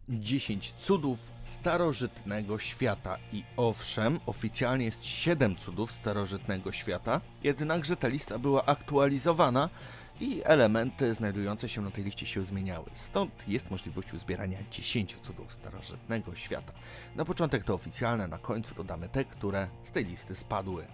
10 cudów starożytnego świata. I owszem, oficjalnie jest 7 cudów starożytnego świata, jednakże ta lista była aktualizowana i elementy znajdujące się na tej liście się zmieniały. Stąd jest możliwość uzbierania 10 cudów starożytnego świata. Na początek to oficjalne, na końcu dodamy te, które z tej listy spadły.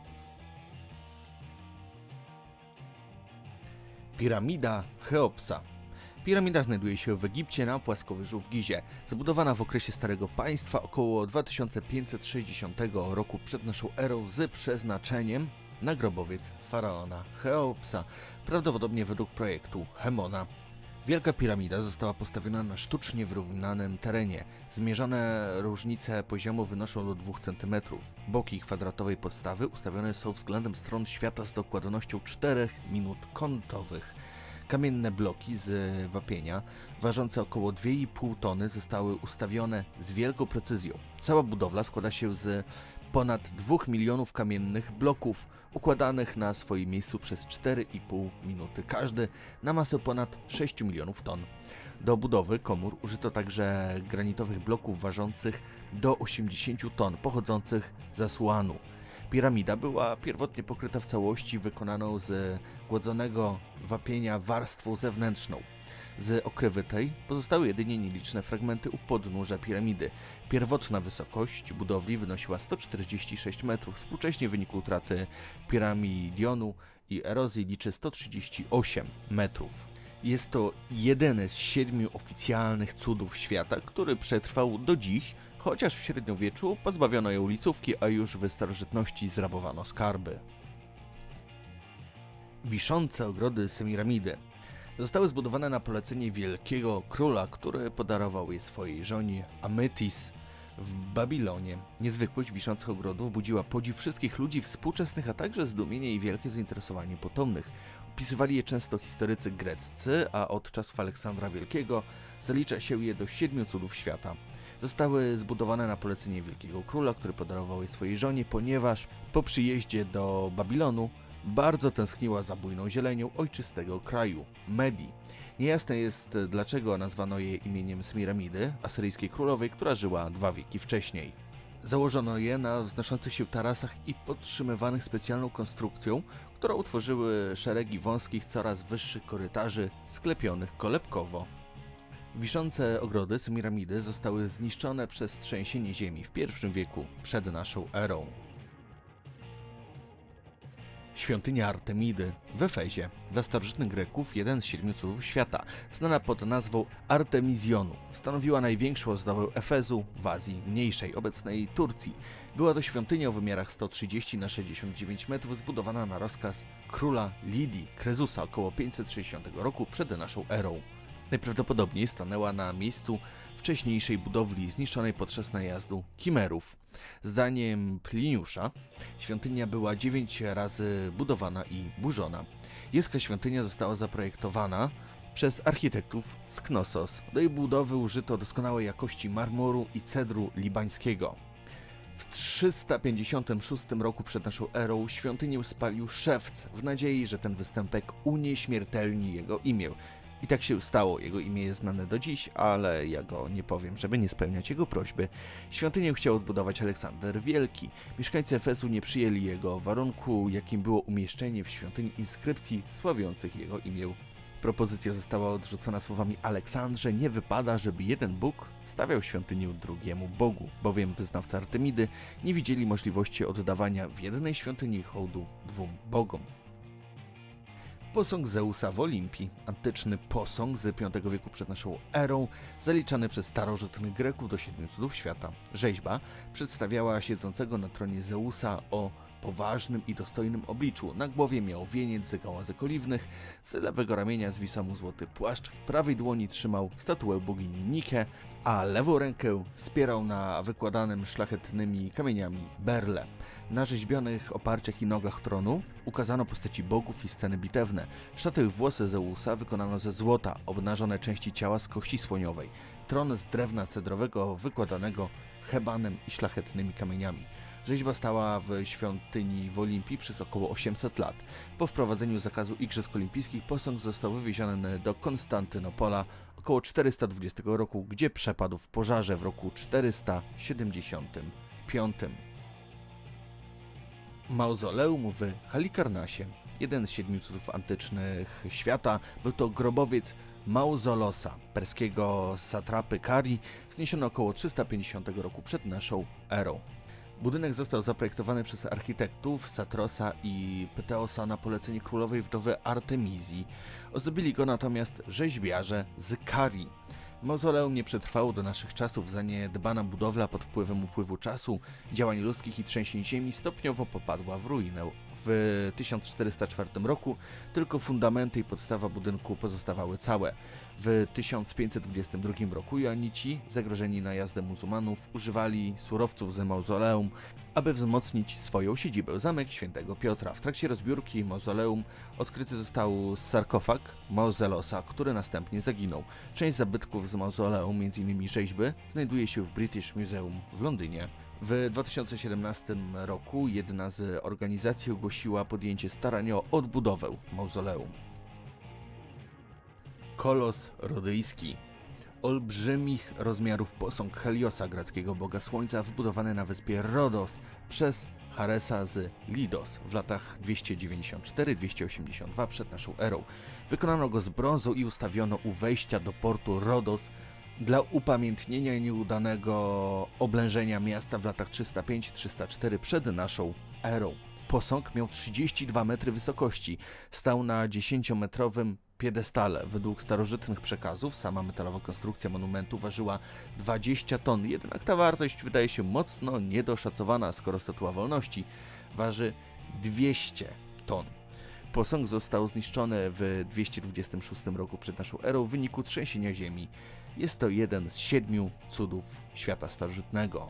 Piramida Cheopsa. Piramida znajduje się w Egipcie na płaskowyżu w Gizie. Zbudowana w okresie Starego Państwa około 2560 roku przed naszą erą z przeznaczeniem na grobowiec faraona Cheopsa, prawdopodobnie według projektu Hemona. Wielka piramida została postawiona na sztucznie wyrównanym terenie. Zmierzone różnice poziomu wynoszą do 2 cm. Boki kwadratowej podstawy ustawione są względem stron świata z dokładnością 4 minut kątowych. Kamienne bloki z wapienia, ważące około 2,5 tony, zostały ustawione z wielką precyzją. Cała budowla składa się z ponad 2 milionów kamiennych bloków, układanych na swoim miejscu przez 4,5 minuty każdy, na masę ponad 6 milionów ton. Do budowy komór użyto także granitowych bloków ważących do 80 ton, pochodzących z Asuanu. Piramida była pierwotnie pokryta w całości wykonaną z głodzonego wapienia warstwą zewnętrzną. Z okrywy tej pozostały jedynie nieliczne fragmenty u podnóża piramidy. Pierwotna wysokość budowli wynosiła 146 metrów, współcześnie w wyniku utraty piramidionu i erozji liczy 138 metrów. Jest to jedyny z 7 oficjalnych cudów świata, który przetrwał do dziś, chociaż w średniowieczu pozbawiono je ulicówki, a już w starożytności zrabowano skarby. Wiszące ogrody Semiramidy zostały zbudowane na polecenie wielkiego króla, który podarował je swojej żonie Ametis w Babilonie. Niezwykłość wiszących ogrodów budziła podziw wszystkich ludzi współczesnych, a także zdumienie i wielkie zainteresowanie potomnych. Opisywali je często historycy greccy, a od czasów Aleksandra Wielkiego zalicza się je do 7 cudów świata. Zostały zbudowane na polecenie wielkiego króla, który podarował je swojej żonie, ponieważ po przyjeździe do Babilonu bardzo tęskniła za bujną zielenią ojczystego kraju, Medii. Niejasne jest, dlaczego nazwano je imieniem Semiramidy, asyryjskiej królowej, która żyła 2 wieki wcześniej. Założono je na wznoszących się tarasach i podtrzymywanych specjalną konstrukcją, którą utworzyły szeregi wąskich, coraz wyższych korytarzy sklepionych kolebkowo. Wiszące ogrody Semiramidy zostały zniszczone przez trzęsienie ziemi w I wieku przed naszą erą. Świątynia Artemidy w Efezie, dla starożytnych Greków jeden z 7 cudów świata, znana pod nazwą Artemizjonu. Stanowiła największą ozdobę Efezu w Azji Mniejszej, obecnej Turcji. Była to świątynia o wymiarach 130 na 69 metrów, zbudowana na rozkaz króla Lidii Krezusa około 560 roku przed naszą erą. Najprawdopodobniej stanęła na miejscu wcześniejszej budowli zniszczonej podczas najazdu Kimerów. Zdaniem Pliniusza świątynia była 9 razy budowana i burzona. Jeska świątynia została zaprojektowana przez architektów z Knossos. Do jej budowy użyto doskonałej jakości marmuru i cedru libańskiego. W 356 roku przed naszą erą świątynię spalił szewc w nadziei, że ten występek unieśmiertelni jego imię. I tak się stało, jego imię jest znane do dziś, ale ja go nie powiem, żeby nie spełniać jego prośby. Świątynię chciał odbudować Aleksander Wielki. Mieszkańcy Efezu nie przyjęli jego warunku, jakim było umieszczenie w świątyni inskrypcji sławiących jego imię. Propozycja została odrzucona słowami: Aleksandrze, nie wypada, żeby jeden Bóg stawiał świątynię drugiemu Bogu, bowiem wyznawcy Artemidy nie widzieli możliwości oddawania w jednej świątyni hołdu 2 bogom. Posąg Zeusa w Olimpii, antyczny posąg z V wieku przed naszą erą, zaliczany przez starożytnych Greków do 7 cudów świata. Rzeźba przedstawiała siedzącego na tronie Zeusa o poważnym i dostojnym obliczu. Na głowie miał wieniec z gałązek oliwnych, z lewego ramienia zwisał mu złoty płaszcz, w prawej dłoni trzymał statuę bogini Nike, a lewą rękę wspierał na wykładanym szlachetnymi kamieniami berle. Na rzeźbionych oparciach i nogach tronu ukazano postaci bogów i sceny bitewne. Szaty i włosy Zeusa wykonano ze złota, obnażone części ciała z kości słoniowej. Tron z drewna cedrowego wykładanego hebanem i szlachetnymi kamieniami. Rzeźba stała w świątyni w Olimpii przez około 800 lat. Po wprowadzeniu zakazu Igrzysk Olimpijskich posąg został wywieziony do Konstantynopola około 420 roku, gdzie przepadł w pożarze w roku 475. Mauzoleum w Halikarnasie, jeden z 7 cudów antycznych świata, był to grobowiec Mauzolosa, perskiego satrapy Kari, wzniesiony około 350 roku przed naszą erą. Budynek został zaprojektowany przez architektów Satrosa i Pteosa na polecenie królowej wdowy Artemizji. Ozdobili go natomiast rzeźbiarze z Kari. Mauzoleum nie przetrwało do naszych czasów. Zaniedbana budowla pod wpływem upływu czasu, działań ludzkich i trzęsień ziemi stopniowo popadła w ruinę. W 1404 roku tylko fundamenty i podstawa budynku pozostawały całe. W 1522 roku Joanici, zagrożeni najazdem muzułmanów, używali surowców z mauzoleum, aby wzmocnić swoją siedzibę, zamek Świętego Piotra. W trakcie rozbiórki mauzoleum odkryty został sarkofag Mauzelosa, który następnie zaginął. Część zabytków z mauzoleum, m.in. rzeźby, znajduje się w British Museum w Londynie. W 2017 roku jedna z organizacji ogłosiła podjęcie starań o odbudowę mauzoleum. Kolos rodyjski. Olbrzymich rozmiarów posąg Heliosa, greckiego boga słońca, wybudowany na wyspie Rodos przez Charesa z Lidos w latach 294-282 przed naszą erą. Wykonano go z brązu i ustawiono u wejścia do portu Rodos dla upamiętnienia nieudanego oblężenia miasta w latach 305-304 przed naszą erą. Posąg miał 32 metry wysokości, stał na 10-metrowym piedestale. Według starożytnych przekazów sama metalowa konstrukcja monumentu ważyła 20 ton, jednak ta wartość wydaje się mocno niedoszacowana, skoro Statua Wolności waży 200 ton. Posąg został zniszczony w 226 roku przed naszą erą w wyniku trzęsienia ziemi. Jest to jeden z 7 cudów świata starożytnego.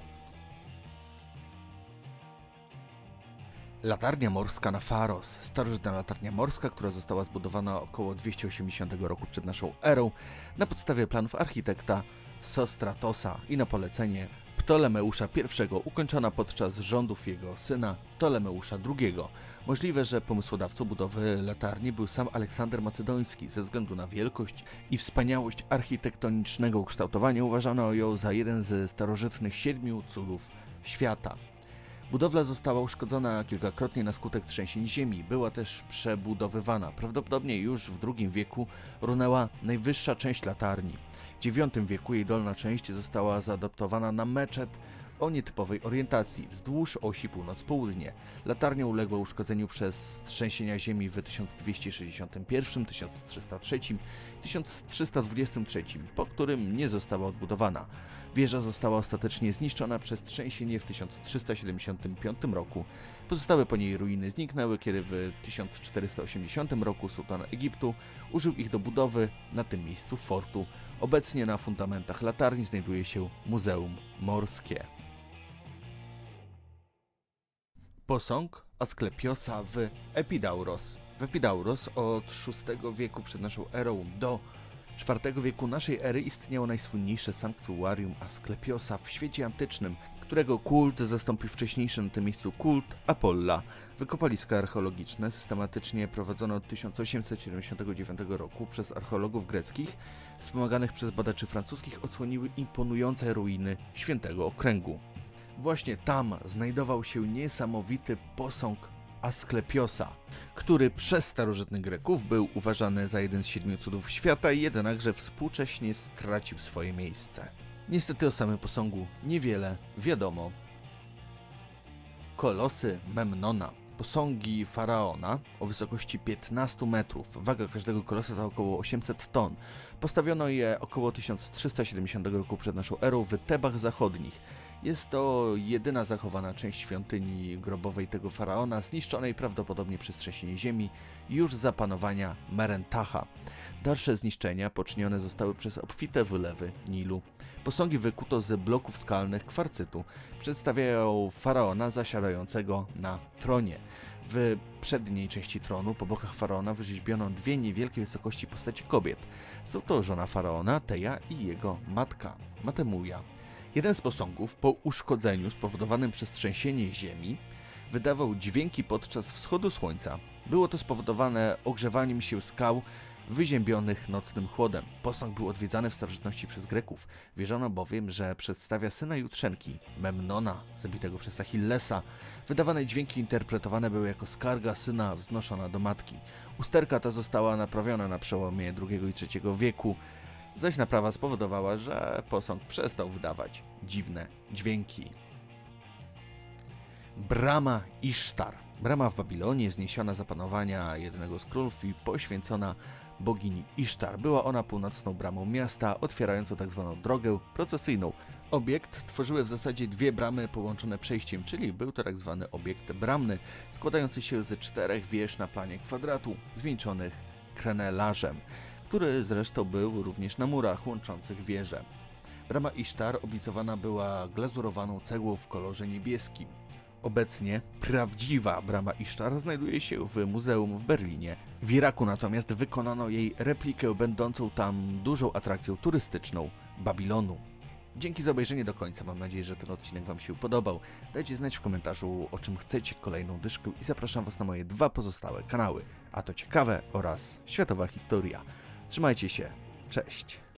Latarnia morska na Faros. Starożytna latarnia morska, która została zbudowana około 280 roku przed naszą erą na podstawie planów architekta Sostratosa i na polecenie Ptolemeusza I, ukończona podczas rządów jego syna Ptolemeusza II. Możliwe, że pomysłodawcą budowy latarni był sam Aleksander Macedoński. Ze względu na wielkość i wspaniałość architektonicznego ukształtowania uważano ją za jeden ze starożytnych 7 cudów świata. Budowla została uszkodzona kilkakrotnie na skutek trzęsień ziemi. Była też przebudowywana. Prawdopodobnie już w II wieku runęła najwyższa część latarni. W IX wieku jej dolna część została zaadaptowana na meczet o nietypowej orientacji wzdłuż osi północ-południe. Latarnia uległa uszkodzeniu przez trzęsienia ziemi w 1261, 1303 i 1323, po którym nie została odbudowana. Wieża została ostatecznie zniszczona przez trzęsienie w 1375 roku. Pozostałe po niej ruiny zniknęły, kiedy w 1480 roku sułtan Egiptu użył ich do budowy na tym miejscu fortu. Obecnie na fundamentach latarni znajduje się Muzeum Morskie. Posąg Asklepiosa w Epidauros. W Epidauros od VI wieku przed naszą erą do IV wieku naszej ery istniało najsłynniejsze sanktuarium Asklepiosa w świecie antycznym, którego kult zastąpił wcześniejszy na tym miejscu kult Apolla. Wykopaliska archeologiczne systematycznie prowadzono od 1879 roku przez archeologów greckich, wspomaganych przez badaczy francuskich, odsłoniły imponujące ruiny Świętego Okręgu. Właśnie tam znajdował się niesamowity posąg Asklepiosa, który przez starożytnych Greków był uważany za jeden z 7 cudów świata, jednakże współcześnie stracił swoje miejsce. Niestety o samym posągu niewiele wiadomo. Kolosy Memnona. Posągi faraona o wysokości 15 metrów. Waga każdego kolosa to około 800 ton. Postawiono je około 1370 roku przed naszą erą w Tebach Zachodnich. Jest to jedyna zachowana część świątyni grobowej tego faraona, zniszczonej prawdopodobnie przez trzęsienie ziemi już za panowania Merentacha. Dalsze zniszczenia poczynione zostały przez obfite wylewy Nilu. Posągi wykuto z bloków skalnych kwarcytu. Przedstawiają faraona zasiadającego na tronie. W przedniej części tronu po bokach faraona wyrzeźbiono 2 niewielkiej wysokości postaci kobiet. Są to żona faraona, Teja, i jego matka, Matemuja. Jeden z posągów po uszkodzeniu spowodowanym przez trzęsienie ziemi wydawał dźwięki podczas wschodu słońca. Było to spowodowane ogrzewaniem się skał wyziębionych nocnym chłodem. Posąg był odwiedzany w starożytności przez Greków. Wierzono bowiem, że przedstawia syna Jutrzenki, Memnona, zabitego przez Achillesa. Wydawane dźwięki interpretowane były jako skarga syna wznoszona do matki. Usterka ta została naprawiona na przełomie II i III wieku, zaś naprawa spowodowała, że posąg przestał wydawać dziwne dźwięki. Brama Isztar. Brama w Babilonie, wzniesiona za panowania jednego z królów i poświęcona bogini Isztar. Była ona północną bramą miasta, otwierającą tzw. drogę procesyjną. Obiekt tworzyły w zasadzie dwie bramy połączone przejściem, czyli był to tzw. obiekt bramny, składający się ze 4 wież na planie kwadratu, zwieńczonych krenelarzem, który zresztą był również na murach łączących wieże. Brama Isztar oblicowana była glazurowaną cegłą w kolorze niebieskim. Obecnie prawdziwa brama Isztar znajduje się w muzeum w Berlinie. W Iraku natomiast wykonano jej replikę będącą tam dużą atrakcją turystyczną Babilonu. Dzięki za obejrzenie do końca, mam nadzieję, że ten odcinek Wam się podobał. Dajcie znać w komentarzu, o czym chcecie kolejną dyszkę i zapraszam Was na moje 2 pozostałe kanały, a to Ciekawe oraz Światowa Historia. Trzymajcie się, cześć!